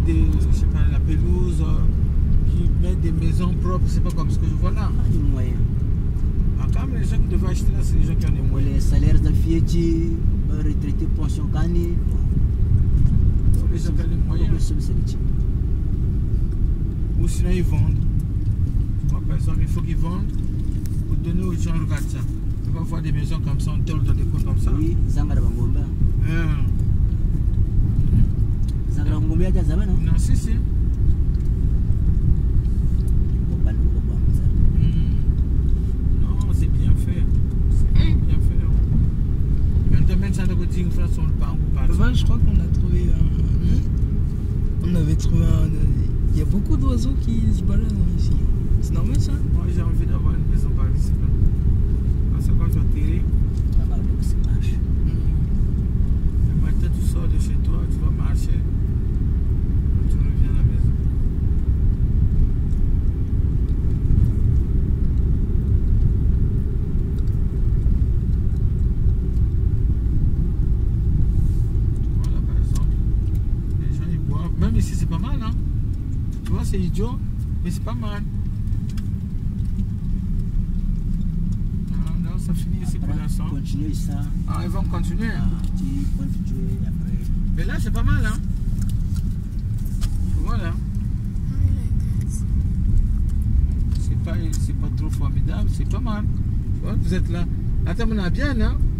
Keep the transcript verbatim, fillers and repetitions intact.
des, je sais pas, la pelouse, euh, qui mettent des maisons propres, c'est pas comme ce que je vois là. Les moyens. Ah, quand même, les gens qui devaient acheter là, c'est les gens qui ont les moyens. Les salaires d'Alfieti, retraités, pension Kani. Les gens qui ont les moyens. Ou sinon ils vendent. Moi, par exemple, il faut qu'ils vendent pour donner aux gens, regarde ça. Tu vas voir des maisons comme ça, on tole dans des coins comme ça. Oui, Zangara Bangomba. Hein. Zangara Bangomba, il y a des amis, non? Non, si, si. Non, c'est bien fait. C'est bien fait. Quand tu mets ça de côté, une fois sur le banc ou pas. Devant, je crois qu'on a trouvé un. On avait trouvé un. Il y a beaucoup d'oiseaux qui se baladent ici. C'est normal ça? Moi j'ai envie d'avoir une maison par ici. Parce que quand tu atterris, Là-bas, c'est marche. le matin tu sors de chez toi, tu vas marcher, tu reviens à la maison. Voilà par exemple, les gens ils boivent. Même ici c'est pas mal, hein. Tu vois, c'est idiot, mais c'est pas mal. Non, non, ça finit ici pour l'instant. Continuer ça. Ah, ils vont continuer. Ah, tu continues après. Mais là, c'est pas mal, hein. Voilà. C'est pas, c'est pas trop formidable, c'est pas mal. Tu vois, vous êtes là. Attends, on a bien, hein.